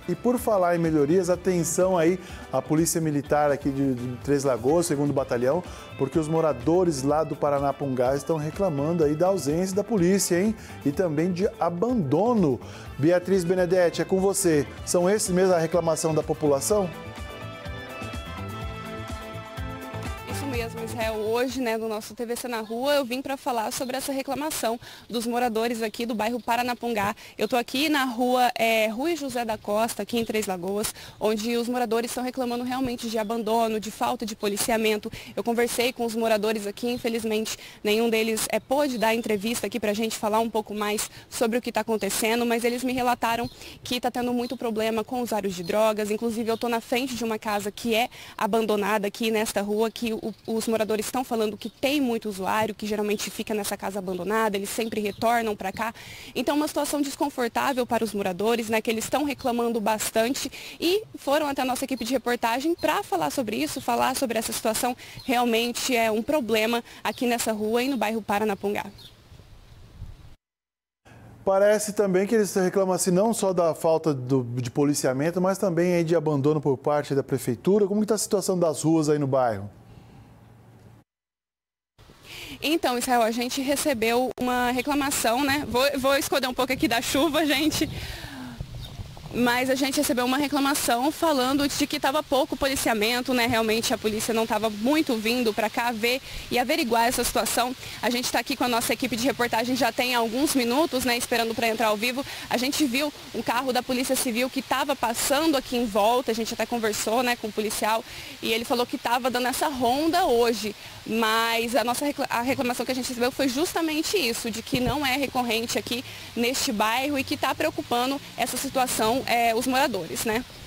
E por falar em melhorias, atenção aí à Polícia Militar aqui de Três Lagoas, 2º Batalhão, porque os moradores lá do Paranapungá estão reclamando aí da ausência da polícia, hein? E também de abandono. Beatriz Benedetti, é com você. São esses mesmo a reclamação da população? Isso mesmo, Israel. Hoje, no nosso TVC na Rua, eu vim para falar sobre essa reclamação dos moradores aqui do bairro Paranapungá. Eu estou aqui na rua Rui José da Costa, aqui em Três Lagoas, onde os moradores estão reclamando realmente de abandono, de falta de policiamento. Eu conversei com os moradores aqui, infelizmente nenhum deles pôde dar entrevista aqui para a gente falar um pouco mais sobre o que está acontecendo, mas eles me relataram que está tendo muito problema com usuários de drogas. Inclusive, eu estou na frente de uma casa que é abandonada aqui nesta rua, que os moradores estão falando que tem muito usuário, que geralmente fica nessa casa abandonada, eles sempre retornam para cá. Então, uma situação desconfortável para os moradores, que eles estão reclamando bastante e foram até a nossa equipe de reportagem para falar sobre isso, falar sobre essa situação. Realmente é um problema aqui nessa rua e no bairro Paranapungá. Parece também que eles reclamam assim, não só da falta de policiamento, mas também aí de abandono por parte da prefeitura. Como está a situação das ruas aí no bairro? Então, Israel, a gente recebeu uma reclamação, Vou esconder um pouco aqui da chuva, gente. Mas a gente recebeu uma reclamação falando de que estava pouco policiamento, Realmente a polícia não estava muito vindo para cá ver e averiguar essa situação. A gente está aqui com a nossa equipe de reportagem já tem alguns minutos, esperando para entrar ao vivo. A gente viu um carro da Polícia Civil que estava passando aqui em volta, a gente até conversou, com o policial, e ele falou que estava dando essa ronda hoje. Mas a reclamação que a gente recebeu foi justamente isso, de que não é recorrente aqui neste bairro e que está preocupando essa situação os moradores,